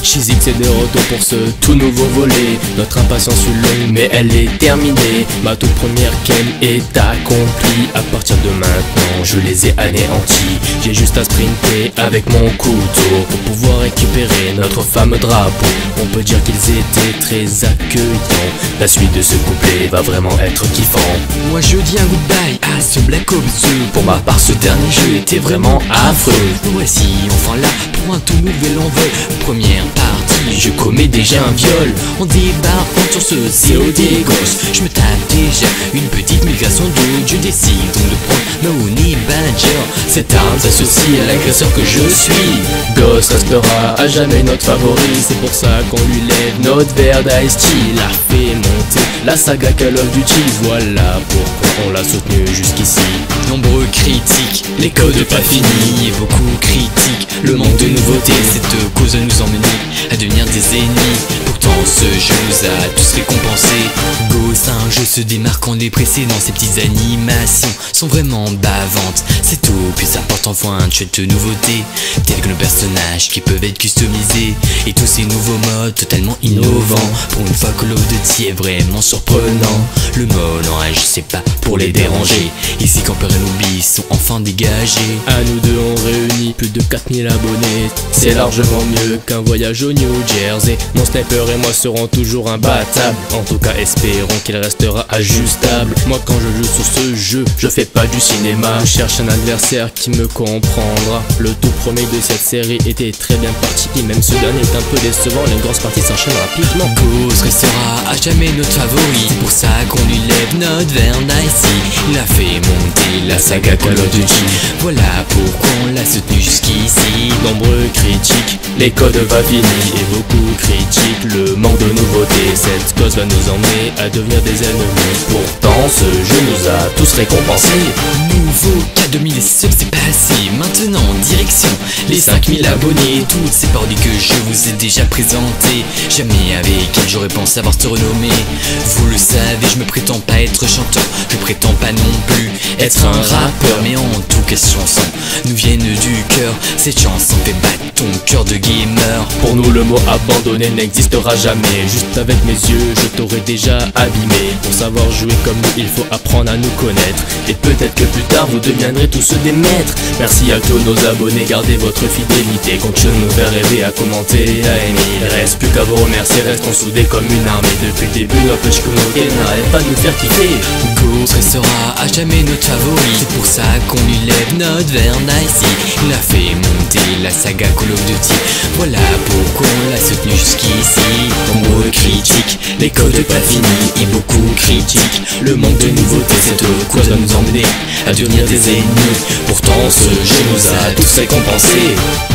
Shizix est de retour pour ce tout nouveau volet. Notre impatience fut longue mais elle est terminée. Ma toute première quête est accomplie. À partir de maintenant je les ai anéantis. J'ai juste à sprinter avec mon couteau pour pouvoir récupérer notre fameux drapeau. On peut dire qu'ils étaient très accueillants. La suite de ce couplet va vraiment être kiffant. Moi je dis un goodbye à ce Black Ops 2. Pour ma part ce dernier jeu était vraiment affreux. Nous voici enfin là pour un tout nouvel envol. Première partie, Je commets déjà un viol. on débarque sur ce COD Ghost. Je me tape déjà une petite migration d'eau. Je décide donc de prendre Mahoney Badger. Cette arme s'associe à l'agresseur que je suis. Ghost restera à jamais notre favori. C'est pour ça qu'on lui lève notre verre d'Ice-T. Il a fait monter la saga Call of Duty. Voilà pourquoi on l'a soutenu jusqu'ici. Nombreux critiques, les codes pas finis et beaucoup critiquent le manque de nouveautés. Cette cause nous emmener à devenir des ennemis. Pourtant ce jeu nous a tous récompensés. Ghost, un jeu se démarquant des précédents. Ces petites animations sont vraiment bavantes. C'est tout, puis ça porte enfin un chouette nouveauté, tels que nos personnages qui peuvent être customisés et tous ces nouveaux modes totalement innovants. Pour une fois Call of Duty est vraiment surprenant. Le mode en rage c'est pas pour les déranger. Ici Camper et Noobi sont enfin dégagés. À nous deux on réunit plus de 4000 abonnés. C'est largement mieux qu'un voyage au New Jersey. Mon sniper et moi serons toujours imbattables. En tout cas espérons qu'il restera ajustable. Moi quand je joue sur ce jeu, je fais pas du cinéma. Je cherche un adversaire qui me comprendra. Le tout premier de cette série était très bien parti. Même ce dernier est un peu décevant, les grosses parties s'enchaînent rapidement. Ghost restera à jamais notre favori. C'est pour ça qu'on lui lève notre verre d'Ice-T. Il a fait monter la saga Call of Duty. Voilà pourquoi on l'a soutenu jusqu'ici. Nombreux critiques, les codes va finir. Et beaucoup critiquent le manque de nouveautés. Cette cause va nous emmener à devenir des ennemis. Pourtant ce jeu nous a tous récompensés. Nouveau K2000 et ce qui s'est passé. Maintenant direction les 5000 abonnés. Toutes ces parodies que je vous ai déjà présentées. Jamais avec elle j'aurais pensé avoir ce renommé. Vous le savez, je me prétends pas être chanteur. Je prétends pas non plus être un rappeur. Mais en tout cas ces chansons nous viennent du cœur. Cette chanson fait battre ton cœur de gamer. Pour nous le mot abandonné n'existera jamais. Juste avec mes yeux je t'aurais déjà abîmé. Pour savoir jouer comme nous il faut apprendre à nous connaître. Et peut-être que plus tard vous deviendrez tous des maîtres. Merci à tous nos abonnés, gardez votre fidélité. Continuez de nous faire rêver, à commenter, à aimer. Il reste plus qu'à vous remercier, restons soudés comme une armée. Depuis le début notre petite communauté n'arrête pas de nous faire kiffer. Ghost restera à jamais notre favori. C'est pour ça qu'on lui lève notre verre d'Ice-T. Il a fait monter la saga Call of Duty. Voilà pourquoi on l'a soutenu jusqu'ici. Nombreux critiques, les codes pas finis et beaucoup critiquent le manque de nouveautés. Cette cause va nous emmener à devenir des ennemis. Pourtant ce jeu nous a tous récompensés.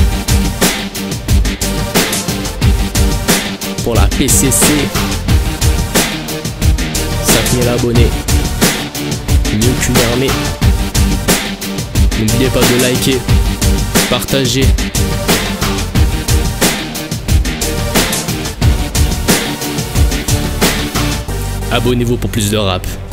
Pour la PCC, 5000 abonnés, mieux qu'une armée. N'oubliez pas de liker, partager. Abonnez-vous pour plus de rap.